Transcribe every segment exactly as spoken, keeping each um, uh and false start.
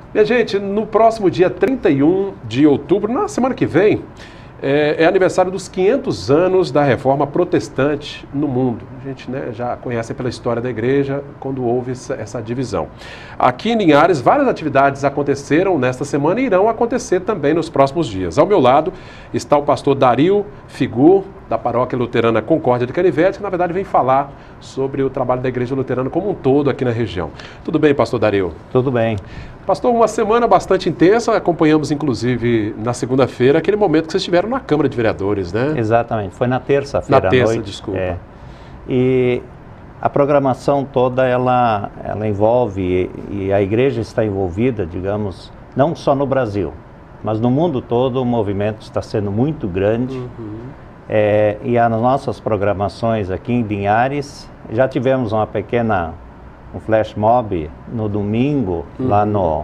Minha gente, no próximo dia trinta e um de outubro, na semana que vem, é, é aniversário dos quinhentos anos da Reforma Protestante no mundo. A gente, né, já conhece pela história da igreja quando houve essa, essa divisão. Aqui em Linhares, várias atividades aconteceram nesta semana e irão acontecer também nos próximos dias. Ao meu lado está o pastor Dario Figu, da Paróquia Luterana Concórdia de Canivete, que na verdade vem falar sobre o trabalho da Igreja Luterana como um todo aqui na região. Tudo bem, pastor Dario? Tudo bem. Pastor, uma semana bastante intensa, acompanhamos inclusive na segunda-feira aquele momento que vocês estiveram na Câmara de Vereadores, né? Exatamente, foi na terça-feira à Na terça, noite. desculpa. É. E a programação toda, ela, ela envolve, e, e a igreja está envolvida, digamos, não só no Brasil, mas no mundo todo o movimento está sendo muito grande. Uhum. É, e as nossas programações aqui em Linhares, já tivemos uma pequena, um flash mob no domingo, uhum. lá no,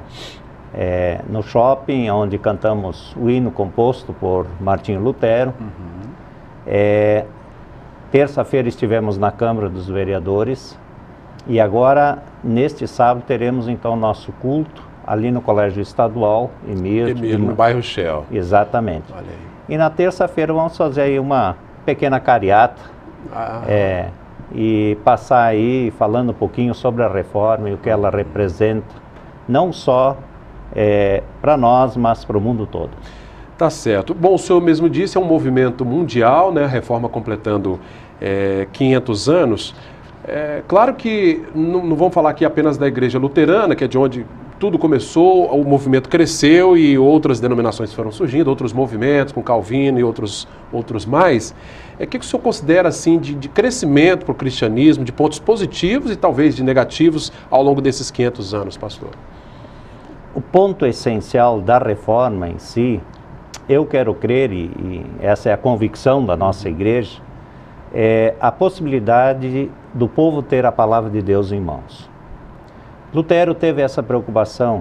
é, no shopping, onde cantamos o hino composto por Martinho Lutero. Uhum. É, terça-feira estivemos na Câmara dos Vereadores e agora, neste sábado, teremos então nosso culto ali no Colégio Estadual, Emir. Emir, no bairro Shell. Exatamente. Olha aí. E na terça-feira vamos fazer aí uma pequena cariata ah. é, e passar aí falando um pouquinho sobre a reforma e o que ela representa, não só é, para nós, mas para o mundo todo. Tá certo. Bom, o senhor mesmo disse, é um movimento mundial, né? A reforma completando é, quinhentos anos. É, claro que não, não vamos falar aqui apenas da Igreja Luterana, que é de onde tudo começou, o movimento cresceu e outras denominações foram surgindo, outros movimentos, com Calvino e outros, outros mais. É, o que, que o senhor considera assim, de, de crescimento para o cristianismo, de pontos positivos e talvez de negativos ao longo desses quinhentos anos, pastor? O ponto essencial da reforma em si, eu quero crer, e, e essa é a convicção da nossa igreja, é a possibilidade do povo ter a palavra de Deus em mãos. Lutero teve essa preocupação,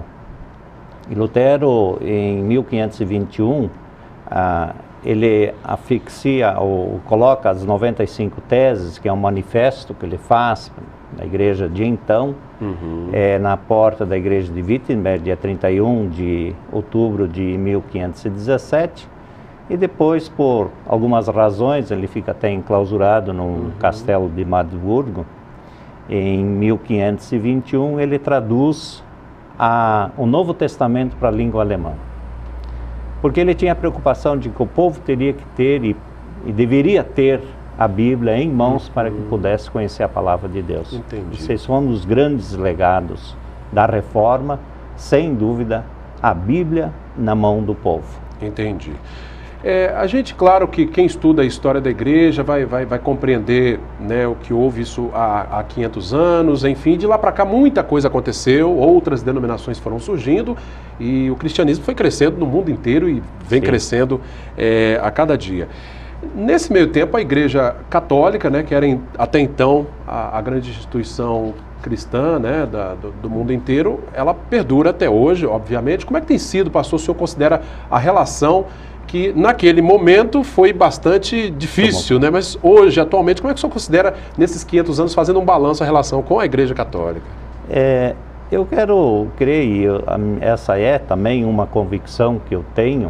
e Lutero, em mil quinhentos e vinte e um, ah, ele afixia ou coloca as noventa e cinco teses, que é um manifesto que ele faz na igreja de então, uhum. é, na porta da igreja de Wittenberg, dia trinta e um de outubro de mil quinhentos e dezessete, e depois, por algumas razões, ele fica até enclausurado num uhum. castelo de Magdeburgo. Em mil quinhentos e vinte e um, ele traduz a, o Novo Testamento para a língua alemã. Porque ele tinha a preocupação de que o povo teria que ter e, e deveria ter a Bíblia em mãos uhum. para que pudesse conhecer a palavra de Deus. Entendi. Esse foi um dos grandes legados da reforma, sem dúvida, a Bíblia na mão do povo. Entendi. É, a gente, claro que quem estuda a história da igreja vai, vai, vai compreender, né, o que houve isso há, há quinhentos anos, enfim, de lá para cá muita coisa aconteceu, outras denominações foram surgindo e o cristianismo foi crescendo no mundo inteiro e vem Sim. crescendo é, a cada dia. Nesse meio tempo, a Igreja Católica, né, que era em, até então a, a grande instituição cristã, né, da, do, do mundo inteiro, ela perdura até hoje, obviamente. Como é que tem sido, pastor, o senhor considera a relação que naquele momento foi bastante difícil, né? Mas hoje, atualmente, como é que o senhor considera, nesses quinhentos anos, fazendo um balanço a relação com a Igreja Católica? É, eu quero crer, e eu, essa é também uma convicção que eu tenho,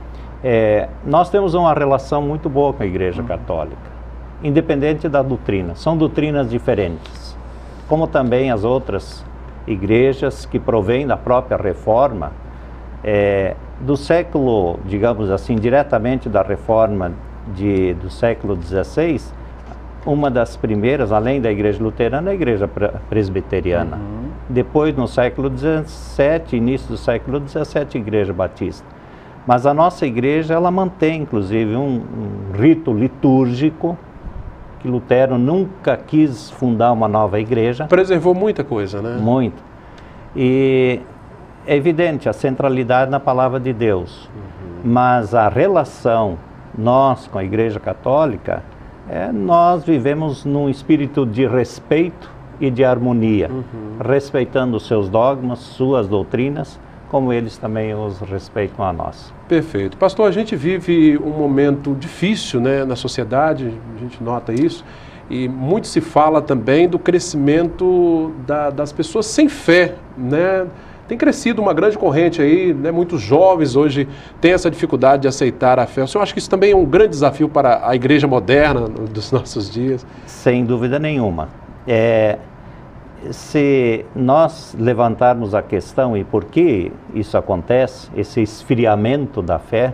é, nós temos uma relação muito boa com a Igreja Católica, independente da doutrina. São doutrinas diferentes, como também as outras igrejas que provêm da própria reforma, é, do século, digamos assim, diretamente da reforma de, do século dezesseis, uma das primeiras, além da igreja luterana, é a igreja presbiteriana. Uhum. Depois, no século dezessete, início do século dezessete, a igreja batista. Mas a nossa igreja, ela mantém, inclusive, um, um rito litúrgico, que Lutero nunca quis fundar uma nova igreja. Preservou muita coisa, né? Muito. E é evidente a centralidade na palavra de Deus, uhum. mas a relação, nós com a Igreja Católica, é, nós vivemos num espírito de respeito e de harmonia, uhum. respeitando os seus dogmas, suas doutrinas, como eles também os respeitam a nós. Perfeito. Pastor, a gente vive um momento difícil, né, na sociedade, a gente nota isso, e muito se fala também do crescimento da, das pessoas sem fé, né? tem crescido uma grande corrente aí, né? Muitos jovens hoje têm essa dificuldade de aceitar a fé. O senhor acha que isso também é um grande desafio para a igreja moderna dos nossos dias? Sem dúvida nenhuma. É, se nós levantarmos a questão e por que isso acontece, esse esfriamento da fé,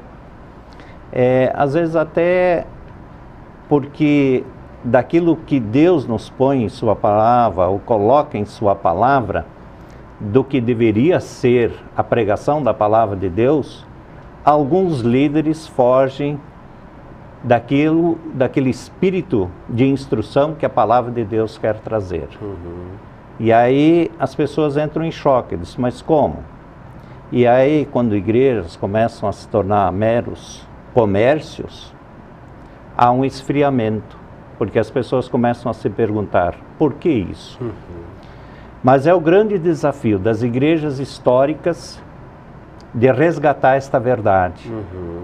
é, às vezes até porque daquilo que Deus nos põe em sua palavra, ou coloca em sua palavra, do que deveria ser a pregação da palavra de Deus, alguns líderes fogem daquilo, daquele espírito de instrução que a palavra de Deus quer trazer. Uhum. E aí as pessoas entram em choque, dizem, mas como? E aí quando igrejas começam a se tornar meros comércios, há um esfriamento, porque as pessoas começam a se perguntar, por que isso? Uhum. Mas é o grande desafio das igrejas históricas de resgatar esta verdade. Uhum.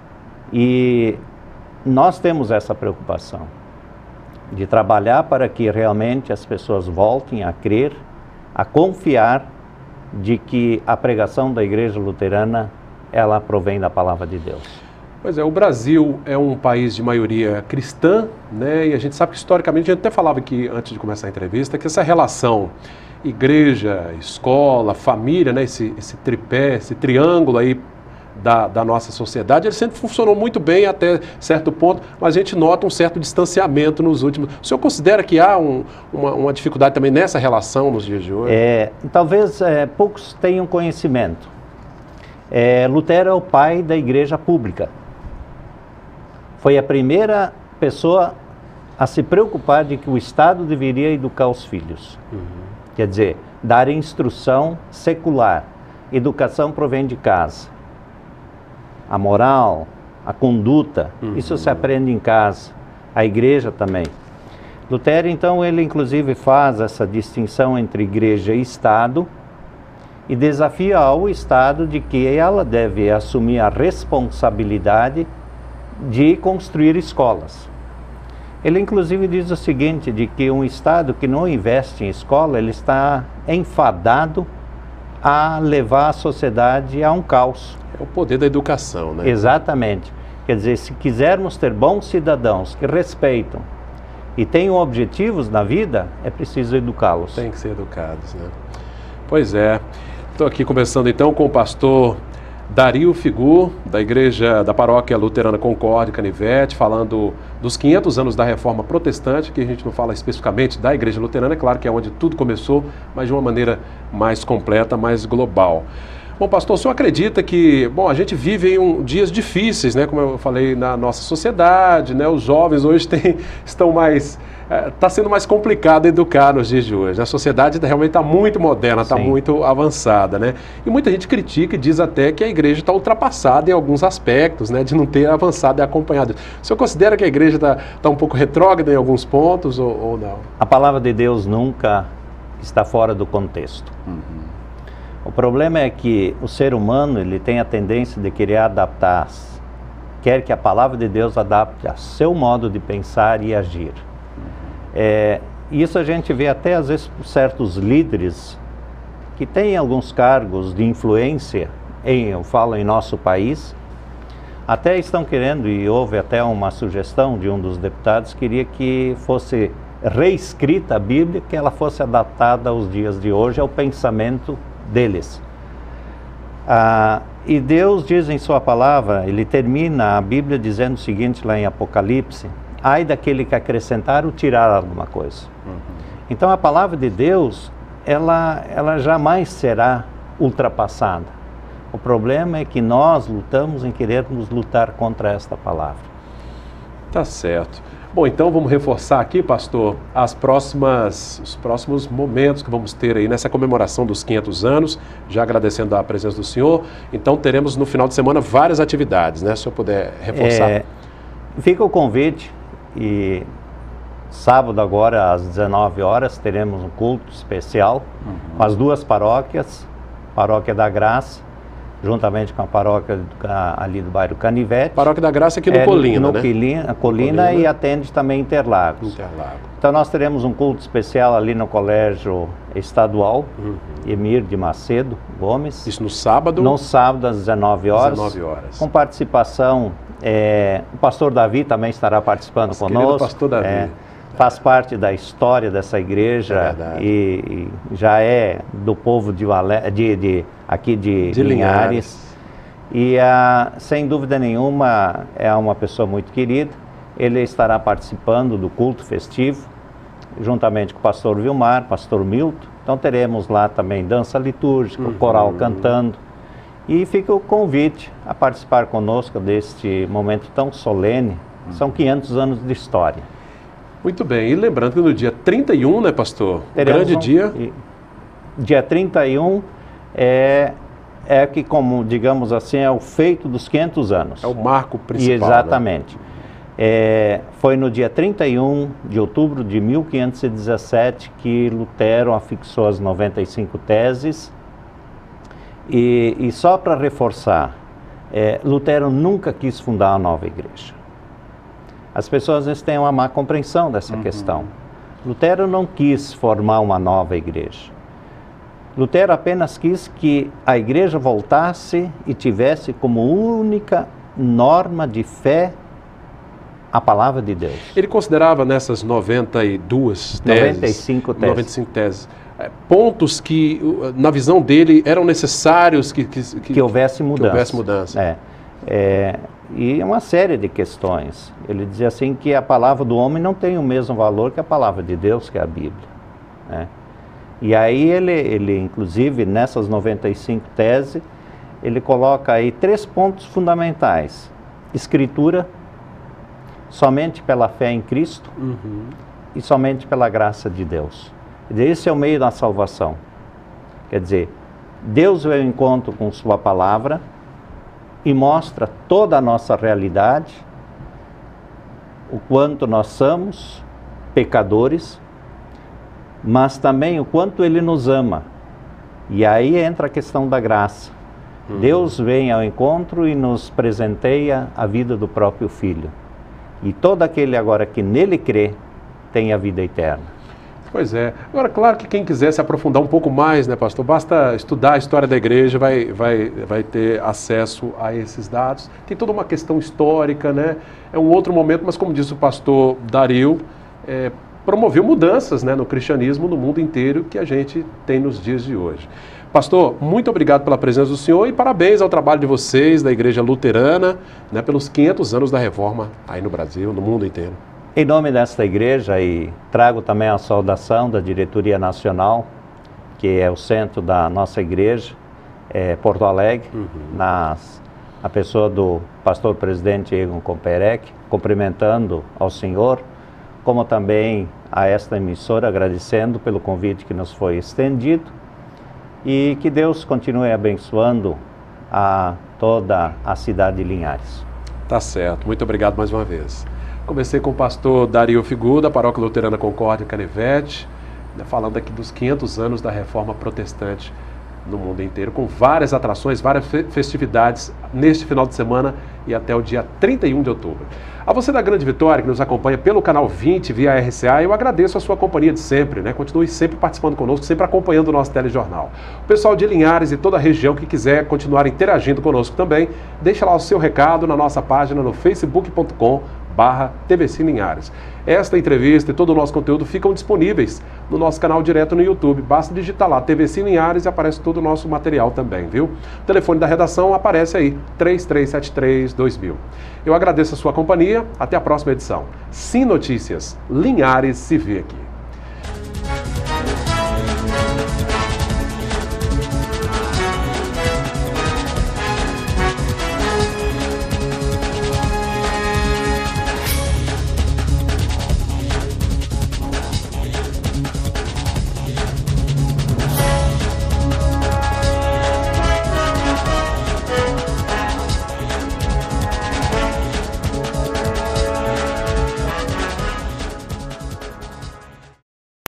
E nós temos essa preocupação de trabalhar para que realmente as pessoas voltem a crer, a confiar de que a pregação da igreja luterana, ela provém da palavra de Deus. Pois é, o Brasil é um país de maioria cristã, né? E a gente sabe que historicamente, a gente até falava aqui antes de começar a entrevista, que essa relação igreja, escola, família, né? Esse, esse tripé, esse triângulo aí da, da nossa sociedade, ele sempre funcionou muito bem até certo ponto, mas a gente nota um certo distanciamento nos últimos... O senhor considera que há um, uma, uma dificuldade também nessa relação nos dias de hoje? É, talvez é, poucos tenham conhecimento. É, Lutero é o pai da igreja pública. Foi a primeira pessoa a se preocupar de que o Estado deveria educar os filhos. Uhum. Quer dizer, dar instrução secular. Educação provém de casa. A moral, a conduta, uhum. isso se aprende em casa. A igreja também. Lutero, então, ele inclusive faz essa distinção entre igreja e Estado e desafia ao Estado de que ela deve assumir a responsabilidade de construir escolas. Ele inclusive diz o seguinte, de que um Estado que não investe em escola, ele está enfadado a levar a sociedade a um caos. É o poder da educação, né? Exatamente. Quer dizer, se quisermos ter bons cidadãos que respeitam e tenham objetivos na vida, é preciso educá-los. Tem que ser educados, né? Pois é. Estou aqui conversando então com o pastor Dario Figu, da igreja da paróquia luterana Concórdia, Canivete, falando dos quinhentos anos da Reforma Protestante, que a gente não fala especificamente da igreja luterana, é claro que é onde tudo começou, mas de uma maneira mais completa, mais global. Bom, pastor, o senhor acredita que, bom, a gente vive em um, dias difíceis, né, como eu falei, na nossa sociedade, né, os jovens hoje têm, estão mais, está é, sendo mais complicado educar nos dias de hoje. A sociedade realmente está muito moderna, está muito avançada, né, e muita gente critica e diz até que a igreja está ultrapassada em alguns aspectos, né, de não ter avançado e acompanhado. O senhor considera que a igreja está tá um pouco retrógrada em alguns pontos ou, ou não? A palavra de Deus nunca está fora do contexto. Uhum. O problema é que o ser humano, ele tem a tendência de querer adaptar-se. Quer que a palavra de Deus adapte a seu modo de pensar e agir. É, isso a gente vê até às vezes por certos líderes que têm alguns cargos de influência, em, eu falo em nosso país, até estão querendo, e houve até uma sugestão de um dos deputados, queria que fosse reescrita a Bíblia, que ela fosse adaptada aos dias de hoje, ao pensamento deles. Ah, e Deus diz em sua palavra, ele termina a Bíblia dizendo o seguinte lá em Apocalipse, ai daquele que acrescentar ou tirar alguma coisa. Uhum. Então a palavra de Deus, ela, ela jamais será ultrapassada. O problema é que nós lutamos em querermos lutar contra esta palavra. Tá certo. Bom, então vamos reforçar aqui, pastor, as próximas, os próximos momentos que vamos ter aí nessa comemoração dos quinhentos anos, já agradecendo a presença do senhor. Então teremos no final de semana várias atividades, né? Se o senhor puder reforçar. É, fica o convite e sábado agora às dezenove horas teremos um culto especial uhum. com as duas paróquias, Paróquia da Graça juntamente com a paróquia ali do bairro Canivete. Paróquia da Graça aqui no é, Colina, no né? Colina, Colina, Colina e atende também Interlagos. Interlagos. Então nós teremos um culto especial ali no Colégio Estadual, uhum. Emir de Macedo Gomes. Isso no sábado? No sábado às dezenove horas. dezenove horas. Com participação, é, o pastor Davi também estará participando Nossa, conosco. Pastor Davi. É, faz parte da história dessa igreja é e, e já é do povo de, Valé, de, de aqui de, de Linhares. Linhares. E ah, sem dúvida nenhuma é uma pessoa muito querida. Ele estará participando do culto festivo, juntamente com o pastor Vilmar, pastor Milton. Então teremos lá também dança litúrgica, uhum. coral cantando. E fica o convite a participar conosco deste momento tão solene. Uhum. São quinhentos anos de história. Muito bem, e lembrando que no dia trinta e um, né, pastor? Teremos grande um, dia. E, dia trinta e um é, é que, como digamos assim, é o feito dos quinhentos anos. É o marco principal. E exatamente. Né? É, foi no dia trinta e um de outubro de mil quinhentos e dezessete que Lutero afixou as noventa e cinco teses. E, e só para reforçar, é, Lutero nunca quis fundar uma nova igreja. As pessoas às vezes têm uma má compreensão dessa uhum. questão. Lutero não quis formar uma nova igreja. Lutero apenas quis que a igreja voltasse e tivesse como única norma de fé a palavra de Deus. Ele considerava nessas noventa e duas teses, noventa e cinco teses, noventa e cinco teses pontos que, na visão dele, eram necessários que, que, que, que houvesse mudança. Que houvesse mudança. É, é, e uma série de questões. Ele dizia assim que a palavra do homem não tem o mesmo valor que a palavra de Deus, que é a Bíblia. Né? E aí ele, ele, inclusive, nessas noventa e cinco teses, ele coloca aí três pontos fundamentais. Escritura, somente pela fé em Cristo uhum. e somente pela graça de Deus. Esse é o meio da salvação. Quer dizer, Deus veio ao encontro com sua palavra e mostra toda a nossa realidade, o quanto nós somos pecadores, mas também o quanto Ele nos ama. E aí entra a questão da graça. Uhum. Deus vem ao encontro e nos presenteia a vida do próprio Filho. E todo aquele agora que nele crê, tem a vida eterna. Pois é. Agora, claro que quem quiser se aprofundar um pouco mais, né, pastor, basta estudar a história da igreja, vai, vai, vai ter acesso a esses dados. Tem toda uma questão histórica, né? É um outro momento, mas como disse o pastor Dario, é, promoveu mudanças, né, no cristianismo no mundo inteiro que a gente tem nos dias de hoje. Pastor, muito obrigado pela presença do senhor e parabéns ao trabalho de vocês, da Igreja Luterana, né, pelos quinhentos anos da Reforma aí no Brasil, no mundo inteiro. Em nome desta igreja, e trago também a saudação da Diretoria Nacional, que é o centro da nossa igreja, é, Porto Alegre, uhum. nas, a pessoa do pastor presidente Egon Komperek, cumprimentando ao senhor, como também a esta emissora, agradecendo pelo convite que nos foi estendido, e que Deus continue abençoando a toda a cidade de Linhares. Tá certo, muito obrigado mais uma vez. Conversei com o pastor Dario Figu, da Paróquia Luterana Concórdia Canivete, falando aqui dos quinhentos anos da Reforma Protestante no mundo inteiro, com várias atrações, várias festividades neste final de semana e até o dia trinta e um de outubro. A você da Grande Vitória, que nos acompanha pelo canal vinte, via R C A, eu agradeço a sua companhia de sempre, né? Continue sempre participando conosco, sempre acompanhando o nosso telejornal. O pessoal de Linhares e toda a região que quiser continuar interagindo conosco também, deixa lá o seu recado na nossa página no facebook ponto com barra T V C Linhares. Esta entrevista e todo o nosso conteúdo ficam disponíveis no nosso canal direto no YouTube. Basta digitar lá T V C Linhares e aparece todo o nosso material também, viu? O telefone da redação aparece aí, três três sete três dois mil. Eu agradeço a sua companhia, até a próxima edição. Sim Notícias, Linhares se vê aqui.